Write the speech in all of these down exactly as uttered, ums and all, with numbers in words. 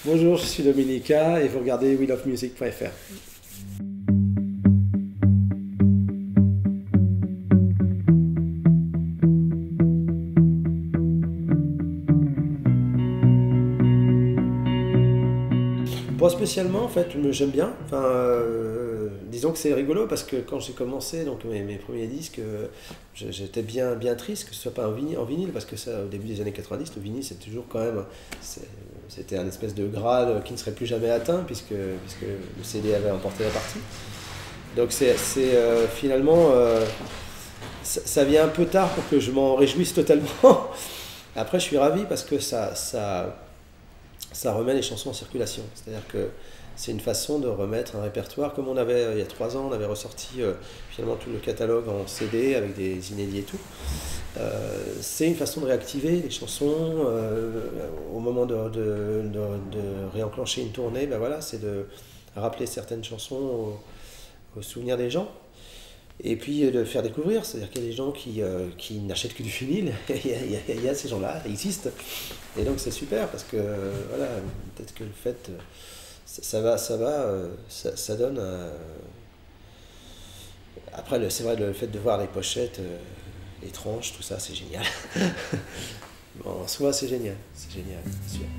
Bonjour, je suis Dominica et vous regardez we love music point F R. Pas spécialement en fait, j'aime bien. Enfin, euh, disons que c'est rigolo parce que quand j'ai commencé donc mes, mes premiers disques, euh, j'étais bien bien triste que ce soit pas en vinyle, en vinyle parce que ça au début des années quatre-vingt-dix, le vinyle c'est toujours quand même c'était un espèce de graal qui ne serait plus jamais atteint puisque puisque le C D avait emporté la partie. Donc c'est euh, finalement euh, ça, ça vient un peu tard pour que je m'en réjouisse totalement. Après je suis ravi parce que ça ça ça remet les chansons en circulation. C'est-à-dire que c'est une façon de remettre un répertoire, comme on avait il y a trois ans, on avait ressorti euh, finalement tout le catalogue en C D avec des inédits et tout. Euh, c'est une façon de réactiver les chansons euh, au moment de, de, de, de réenclencher une tournée. Ben voilà, c'est de rappeler certaines chansons au, au souvenir des gens. Et puis de faire découvrir, c'est-à-dire qu'il y a des gens qui, euh, qui n'achètent que du vinyle, il, y a, il, y a, il y a ces gens-là, ils existent. Et donc c'est super parce que euh, voilà, peut-être que le fait, euh, ça, ça va, ça va, euh, ça, ça donne. Euh... Après, c'est vrai, le fait de voir les pochettes, euh, les tranches, tout ça, c'est génial. Bon, en soi, c'est génial, c'est génial, c'est sûr.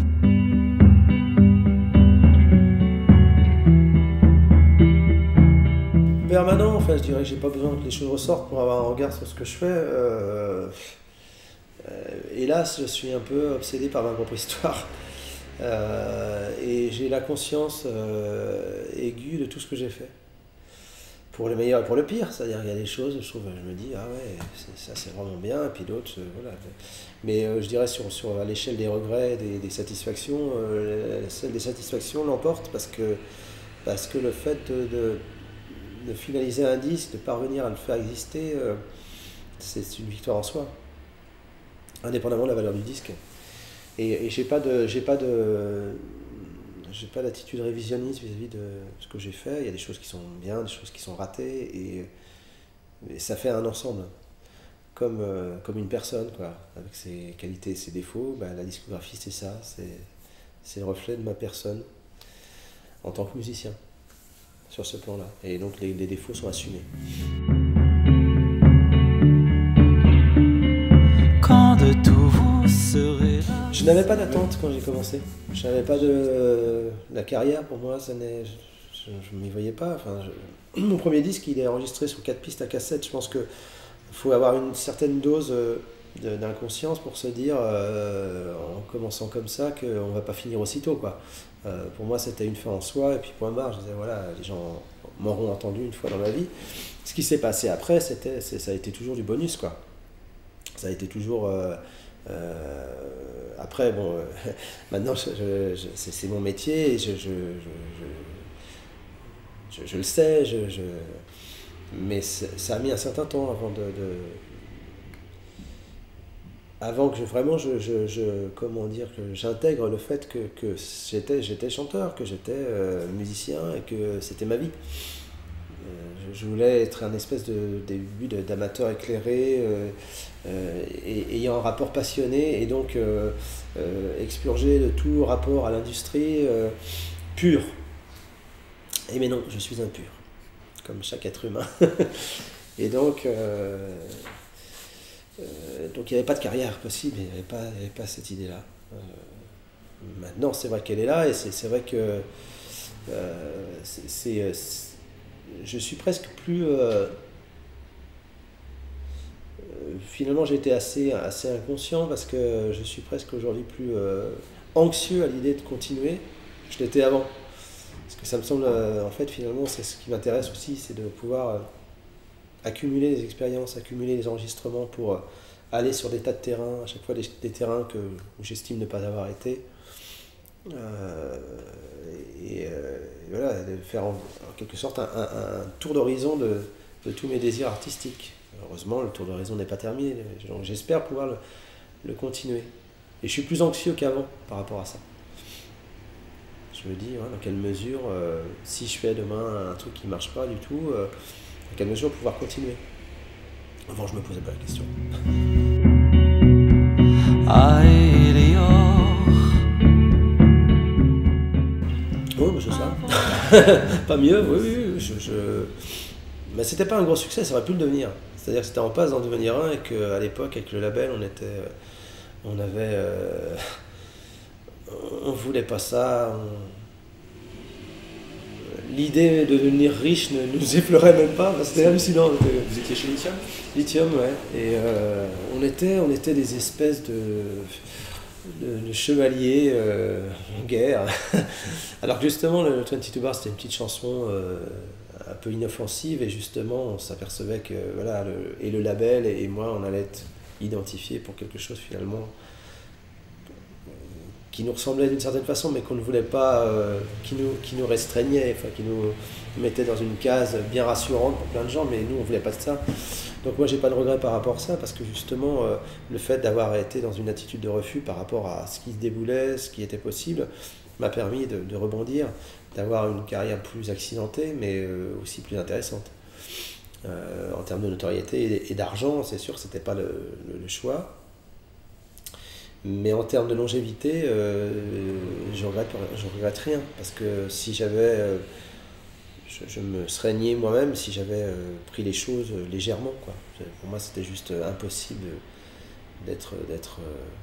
Permanent, enfin je dirais que j'ai pas besoin que les choses ressortent pour avoir un regard sur ce que je fais. Euh, euh, hélas, je suis un peu obsédé par ma propre histoire. Euh, et j'ai la conscience euh, aiguë de tout ce que j'ai fait. Pour le meilleur et pour le pire. C'est-à-dire qu'il y a des choses, je trouve, je me dis, ah ouais, ça c'est vraiment bien, et puis d'autres, euh, voilà. Mais euh, je dirais sur, sur à l'échelle des regrets, des, des satisfactions, euh, celle des satisfactions l'emporte parce que, parce que le fait de, de de finaliser un disque, de parvenir à le faire exister, euh, c'est une victoire en soi, indépendamment de la valeur du disque. Et, et j'ai pas de, j'ai pas de, j'ai pas d'attitude révisionniste vis-à-vis de ce que j'ai fait. Il y a des choses qui sont bien, des choses qui sont ratées, et, et ça fait un ensemble, comme euh, comme une personne, quoi, avec ses qualités et ses défauts. Bah, la discographie, c'est ça, c'est c'est le reflet de ma personne en tant que musicien. Sur ce plan-là. Et donc les, les défauts sont assumés. Quand de tout vous serez là. Je n'avais pas d'attente quand j'ai commencé. Je n'avais pas de... La carrière, pour moi, ça n'est... Je ne m'y voyais pas. Enfin, je... Mon premier disque, il est enregistré sur quatre pistes à cassette. Je pense qu'il faut avoir une certaine dose d'inconscience pour se dire, euh, en commençant comme ça, qu'on ne va pas finir aussitôt, quoi. Euh, pour moi, c'était une fin en soi, et puis point barre. Je disais, voilà, les gens m'auront entendu une fois dans ma vie. Ce qui s'est passé après, c'était, ça a été toujours du bonus, quoi. Ça a été toujours... Euh, euh, après, bon, euh, maintenant, c'est mon métier, et je, je, je, je, je, je le sais, je, je, mais ça a mis un certain temps avant de... de avant que je, vraiment je, je, je comment dire que j'intègre le fait que, que j'étais j'étais chanteur, que j'étais euh, musicien et que c'était ma vie. Euh, je, je voulais être un espèce de début d'amateur éclairé, euh, euh, et, ayant un rapport passionné et donc euh, euh, expurgé de tout rapport à l'industrie euh, pur. Et mais non, je suis impur, comme chaque être humain. Et donc euh, Euh, donc il n'y avait pas de carrière possible, il n'y avait, avait pas cette idée-là. Euh, maintenant, c'est vrai qu'elle est là, et c'est vrai que euh, c'est, je suis presque plus... Euh, finalement, j'ai été assez, assez inconscient, parce que je suis presque aujourd'hui plus euh, anxieux à l'idée de continuer. Je l'étais avant. Parce que ça me semble, euh, en fait, finalement, c'est ce qui m'intéresse aussi, c'est de pouvoir... Euh, accumuler des expériences, accumuler des enregistrements pour aller sur des tas de terrains, à chaque fois des, des terrains que, où j'estime ne pas avoir été. Euh, et, euh, et voilà, de faire en, en quelque sorte un, un, un tour d'horizon de, de tous mes désirs artistiques. Heureusement, le tour d'horizon n'est pas terminé, donc j'espère pouvoir le, le continuer. Et je suis plus anxieux qu'avant par rapport à ça. Je me dis, ouais, dans quelle mesure, euh, si je fais demain un truc qui ne marche pas du tout, euh, dans quelle mesure pouvoir continuer? Avant, je me posais pas la question. Ah, il est hors Pas mieux, oui, oui, oui. Je, je... Mais c'était pas un gros succès, ça aurait pu le devenir. C'est-à-dire que c'était en passe d'en devenir un et qu'à l'époque, avec le label, on était. On avait. Euh... On voulait pas ça. On... L'idée de devenir riche ne nous effleurait même pas, c'était hallucinant. Vous étiez chez Lithium ? Lithium, ouais. Et euh, on, était, on était des espèces de, de, de chevaliers euh, en guerre. Alors que justement, le vingt-deux Bar, c'était une petite chanson euh, un peu inoffensive, et justement, on s'apercevait que, voilà, le, et le label et moi, on allait être identifiés pour quelque chose finalement qui nous ressemblait d'une certaine façon, mais qu'on ne voulait pas, euh, qui, nous, qui nous restreignait, enfin, qui nous mettait dans une case bien rassurante pour plein de gens, mais nous, on ne voulait pas de ça. Donc moi, j'ai pas de regret par rapport à ça, parce que justement, euh, le fait d'avoir été dans une attitude de refus par rapport à ce qui se déboulait, ce qui était possible, m'a permis de, de rebondir, d'avoir une carrière plus accidentée, mais euh, aussi plus intéressante. Euh, en termes de notoriété et, et d'argent, c'est sûr que c'était pas le, le, le choix. Mais en termes de longévité, euh, je regrette, je regrette rien, parce que si j'avais, euh, je, je me serais nié moi-même si j'avais euh, pris les choses légèrement, quoi. Pour moi, c'était juste impossible d'être, d'être.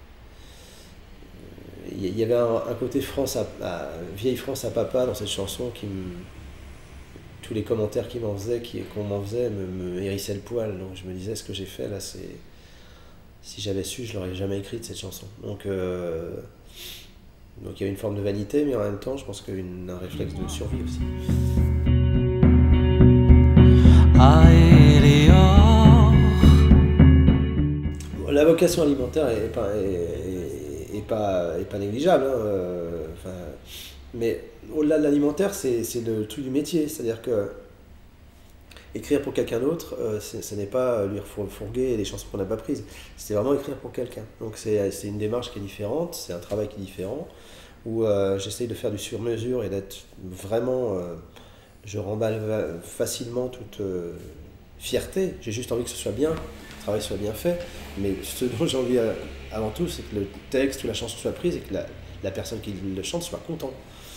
Il euh, y avait un, un côté France à, à, vieille France à papa dans cette chanson qui me, tous les commentaires qu'il m'en faisait, qui, qu'on m'en faisait, me, me hérissaient le poil. Donc je me disais, ce que j'ai fait là, c'est si j'avais su, je l'aurais jamais écrite, cette chanson. Donc, euh, donc il y a une forme de vanité, mais en même temps, je pense qu'il y a une, un réflexe de survie aussi. La vocation alimentaire est pas, est, est, est pas, est pas négligeable, hein. euh, enfin, mais au-delà de l'alimentaire, c'est, c'est le truc du métier, c'est-à-dire que écrire pour quelqu'un d'autre, euh, ce n'est pas lui fourguer les chansons qu'on n'a pas prises. C'est vraiment écrire pour quelqu'un. Donc c'est, c'est une démarche qui est différente, c'est un travail qui est différent, où euh, j'essaye de faire du sur-mesure et d'être vraiment... Euh, je remballe facilement toute euh, fierté. J'ai juste envie que ce soit bien, que le travail soit bien fait. Mais ce dont j'ai envie euh, avant tout, c'est que le texte ou la chanson soit prise et que la, la personne qui le chante soit contente.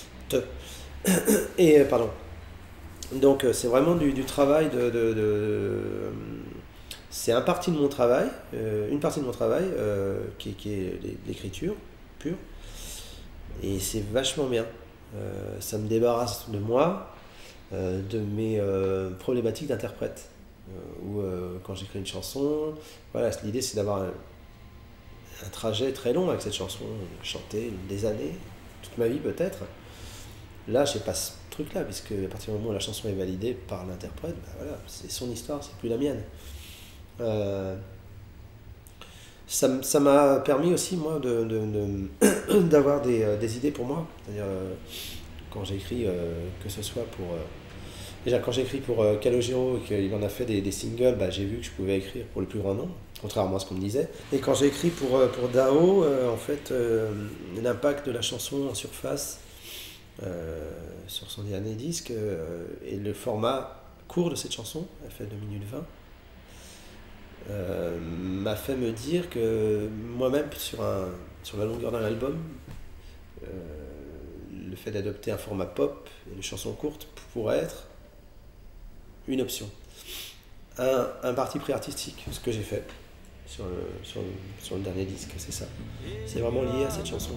Et, euh, pardon. Donc c'est vraiment du, du travail de, de, de, de... C'est un partie de mon travail, euh, une partie de mon travail euh, qui, qui est l'écriture pure. Et c'est vachement bien. Euh, ça me débarrasse de moi, euh, de mes euh, problématiques d'interprète. Euh, où euh, quand j'écris une chanson, voilà, l'idée c'est d'avoir un, un trajet très long avec cette chanson, chanter des années, toute ma vie peut-être. Là, je passe truc là, puisque à partir du moment où la chanson est validée par l'interprète, ben voilà, c'est son histoire, c'est plus la mienne. Euh, ça, ça m'a permis aussi moi de, de, de d'avoir des, des idées pour moi. C'est-à-dire euh, quand j'écris, euh, que ce soit pour euh, déjà quand j'écris pour euh, Calogero et qu'il en a fait des, des singles, bah, j'ai vu que je pouvais écrire pour le plus grand nombre, contrairement à ce qu'on me disait. Et quand j'ai écrit pour pour Dao, euh, en fait, euh, l'impact de la chanson en surface. Euh, sur son dernier disque euh, et le format court de cette chanson, elle fait deux minutes vingt, euh, m'a fait me dire que moi-même sur, un, sur la longueur d'un album, euh, le fait d'adopter un format pop et une chanson courte pourrait être une option, un, un parti pris artistique, ce que j'ai fait sur le, sur, le, sur le dernier disque, c'est ça, c'est vraiment lié à cette chanson.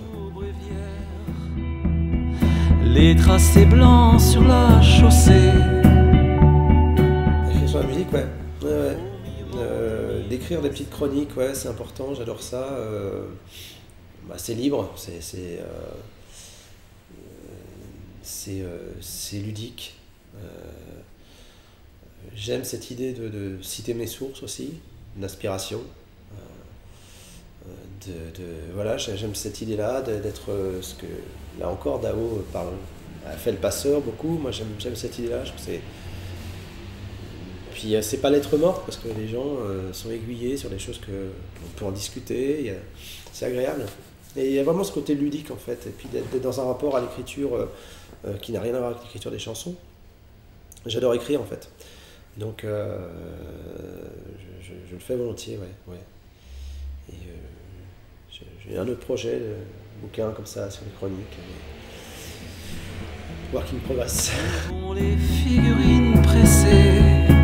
Les tracés blancs sur la chaussée. Écrire sur la musique, ouais. ouais, ouais. Euh, d'écrire des petites chroniques, ouais, c'est important, j'adore ça. Euh, bah, c'est libre, c'est c'est, euh, c'est, euh, c'est ludique. Euh, j'aime cette idée de, de citer mes sources aussi, d'inspiration. De, de, voilà, j'aime cette idée-là d'être ce que, là encore, Dao parle, a fait le passeur beaucoup. Moi, j'aime, j'aime cette idée-là. Je trouve que c'est... Puis, c'est pas lettre morte parce que les gens euh, sont aiguillés sur des choses qu'on peut en discuter. A... C'est agréable. Et il y a vraiment ce côté ludique, en fait. Et puis, d'être, d'être dans un rapport à l'écriture euh, euh, qui n'a rien à voir avec l'écriture des chansons. J'adore écrire, en fait. Donc, euh, je, je, je le fais volontiers, ouais. ouais. Et, euh, j'ai un autre projet, de bouquin comme ça sur les chroniques. work in progress. Les figurines pressées.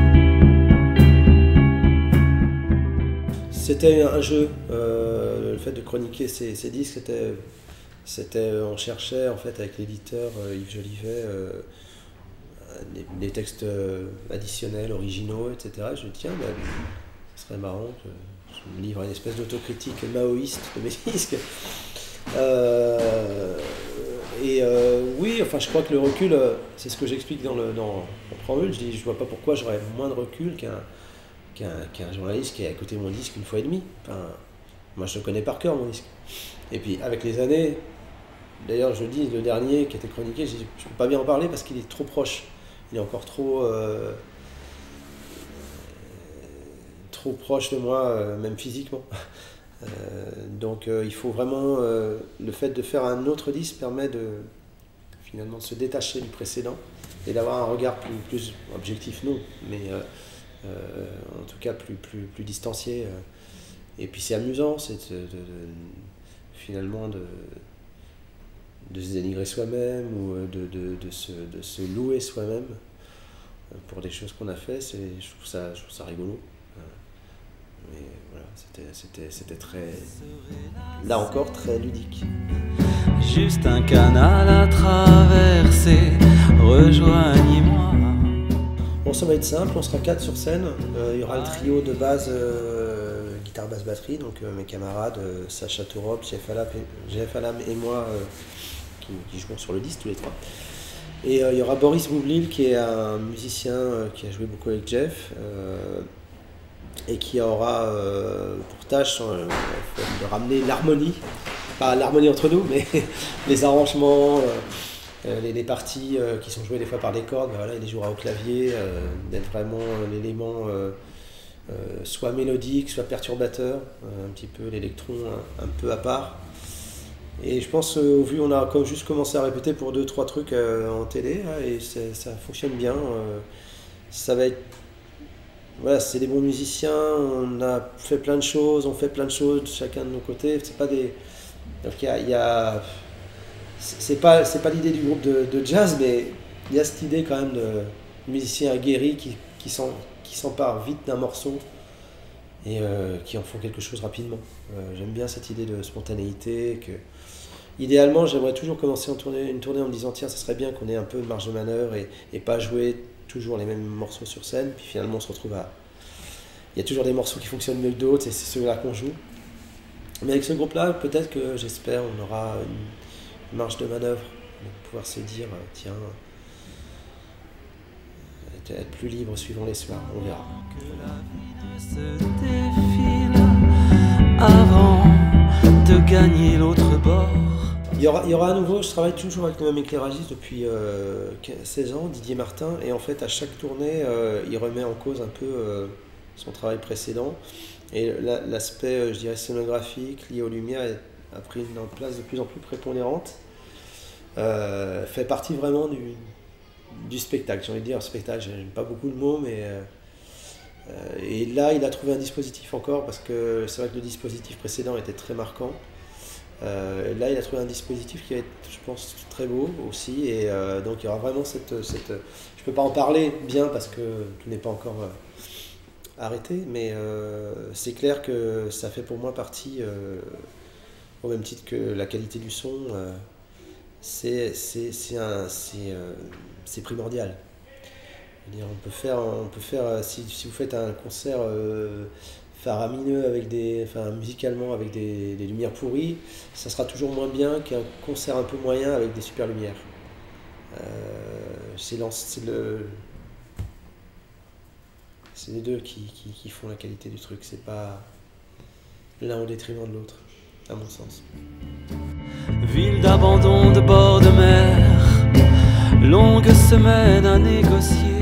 C'était un jeu, euh, le fait de chroniquer ces, ces disques, c'était, c'était, on cherchait en fait avec l'éditeur euh, Yves Jolivet euh, des, des textes euh, additionnels, originaux, et cetera. Je me dis tiens, ben, ce serait marrant que je me livre à une espèce d'autocritique maoïste de mes disques. Euh, et euh, oui, enfin je crois que le recul, c'est ce que j'explique dans le dans, dans Préambule, je dis je vois pas pourquoi j'aurais moins de recul qu'un qu'un qu'un journaliste qui a écouté mon disque une fois et demie. Enfin, moi je le connais par cœur mon disque. Et puis avec les années, d'ailleurs je le dis, le dernier qui était chroniqué, je ne peux pas bien en parler parce qu'il est trop proche. Il est encore trop, euh, trop proche de moi, euh, même physiquement. Euh, donc euh, il faut vraiment, euh, le fait de faire un autre disque permet de finalement de se détacher du précédent et d'avoir un regard plus, plus objectif, non, mais euh, Euh, en tout cas plus, plus, plus distancié. Et puis c'est amusant, c'est de, de, de, finalement de, de se dénigrer soi-même ou de, de, de, se, de se louer soi-même pour des choses qu'on a fait. C'est, je, trouve ça, je trouve ça rigolo. Mais voilà, c'était, c'était, c'était très, là encore, très ludique. Juste un canal à traverser, rejoignez-moi. Bon, ça va être simple, on sera quatre sur scène. Euh, il y aura le trio de base, euh, guitare, basse, batterie, donc euh, mes camarades, euh, Sacha Tourop, Jeff Alam et moi, euh, qui, qui jouons sur le disque tous les trois. Et euh, il y aura Boris Boublil, qui est un musicien euh, qui a joué beaucoup avec Jeff, euh, et qui aura euh, pour tâche euh, de ramener l'harmonie, pas l'harmonie entre nous, mais les arrangements, euh, les, les parties euh, qui sont jouées des fois par des cordes, ben voilà, il les jouera au clavier, euh, d'être vraiment l'élément euh, euh, soit mélodique, soit perturbateur, euh, un petit peu l'électron un, un peu à part. Et je pense euh, au vu, on a comme juste commencé à répéter pour deux trois trucs euh, en télé là, et ça fonctionne bien. Euh, ça va être Voilà, c'est des bons musiciens, on a fait plein de choses, on fait plein de choses chacun de nos côtés. C'est pas des, donc il y a, il y a c'est pas c'est pas l'idée du groupe de, de jazz, mais il y a cette idée quand même de musiciens aguerris qui qui s'en, qui s'emparent vite d'un morceau et euh, qui en font quelque chose rapidement. Euh, j'aime bien cette idée de spontanéité. Que idéalement, j'aimerais toujours commencer en tournée, une tournée en me disant tiens, ça serait bien qu'on ait un peu de marge de manœuvre et, et pas jouer toujours les mêmes morceaux sur scène, puis finalement on se retrouve à... Il y a toujours des morceaux qui fonctionnent mieux que d'autres, et c'est ceux-là qu'on joue. Mais avec ce groupe-là, peut-être que j'espère on aura une marge de manœuvre, de pouvoir se dire, tiens, être plus libre suivant les soirs, on verra. Avant de gagner l'autre bord. Il y, aura, il y aura à nouveau, je travaille toujours avec le même éclairagiste depuis euh, seize ans, Didier Martin, et en fait à chaque tournée, euh, il remet en cause un peu euh, son travail précédent. Et la, l'aspect, euh, je dirais, scénographique, lié aux lumières, a pris une place de plus en plus prépondérante. Euh, fait partie vraiment du, du spectacle, j'ai envie de dire, spectacle, j'aime pas beaucoup le mot, mais... Euh, euh, et là, il a trouvé un dispositif encore, parce que c'est vrai que le dispositif précédent était très marquant. Euh, là, il a trouvé un dispositif qui va être, je pense, très beau aussi, et euh, donc il y aura vraiment cette, cette... Je ne peux pas en parler bien parce que tout n'est pas encore euh, arrêté, mais euh, c'est clair que ça fait pour moi partie, euh, au même titre que la qualité du son, euh, c'est, c'est, c'est, un, c'est, euh, c'est primordial. C'est-à-dire, on peut faire, on peut faire si, si vous faites un concert euh, faramineux avec des, enfin musicalement avec des, des lumières pourries, ça sera toujours moins bien qu'un concert un peu moyen avec des super lumières. Euh, c'est, c'est, le, c'est les deux qui, qui, qui font la qualité du truc, c'est pas l'un au détriment de l'autre, à mon sens. Ville d'abandon de bord de mer, longue semaine à négocier.